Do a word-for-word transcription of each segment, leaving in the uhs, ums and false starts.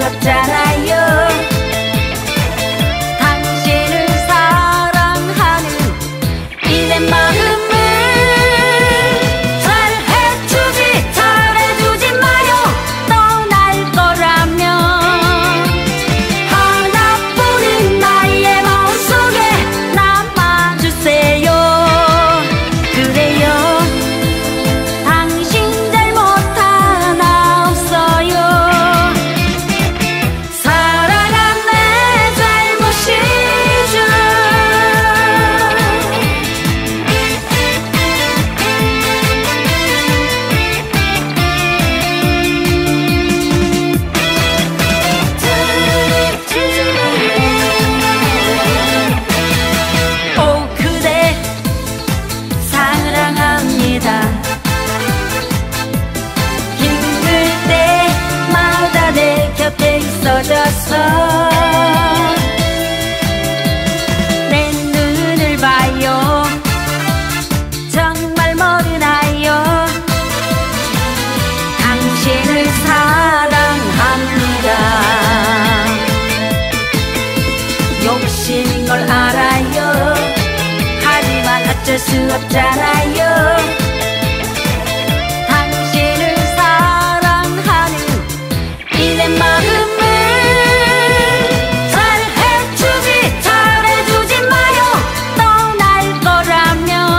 없잖아요. 당신을 사랑하는 이 내 마음을 잘해주지 잘해주지 마요. 떠날 거라면 하나뿐인 나의 마음속에 남아주세요. 그래요, 당신 잘못 하나 없어요. 사랑한 내 잘못이죠. 오 그대 사랑합니다. 힘들 때마다 내 곁에 있어줘서 내 눈을 봐요. 정말 모르나요? 당신을 사랑합니다. 욕심인 걸 알아요. 하지만 어쩔 수 없잖아요. 당신을 사랑하는 이 내 마음을 잘해주지 잘해주지 마요. 떠날 거라면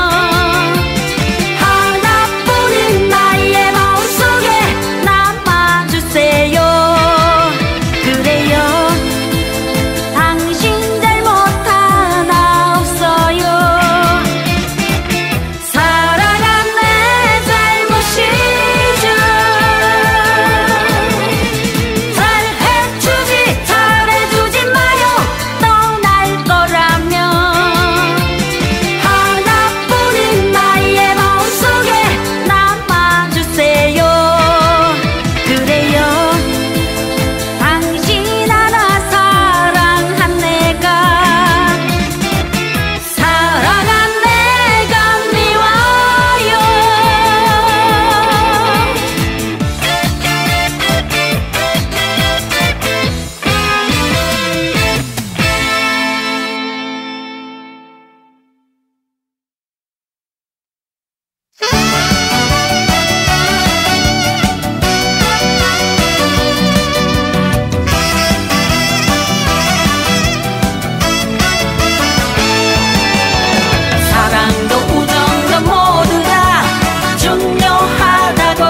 하나뿐인 나의 마음속에 남아주세요. 그래요, 당신 잘못 하나 없어요. 사랑한 내 잘못이죠. 잘해주지 잘해주지 마요. 떠날 거라면 하나뿐인 나의 마음속에 남아주세요. 그래요, 당신 하나 사랑한 내가 사랑한 내가 미워요. 사랑도 우정도 모두 다 중요하다고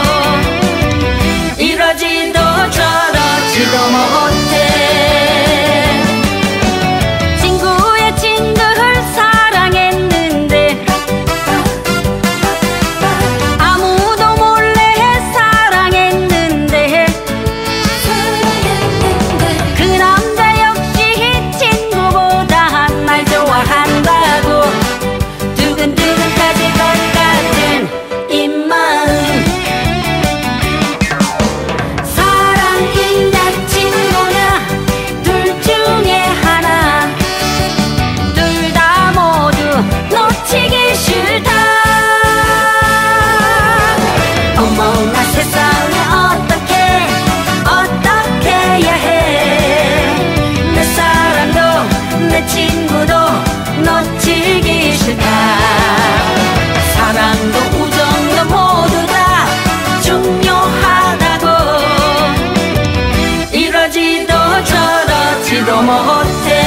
이러지도 저러지도 못해. 친구의 친구를 사랑했는데 아무도 몰래 사랑했는데 그 남자 역시 친구보다 날 좋아한다고 두근두근까지 것 같은 이 마음. 사랑이냐 친구냐 둘 중에 하나, 둘 다 모두 놓치기 싫다. 어머나 세상에 어떻게 어떻게 해야 해. 내 사랑도 내 친구도 놓치기 싫다. 사랑도 우정도 모두 다 중요하다고 이러지도 저러지도 못해.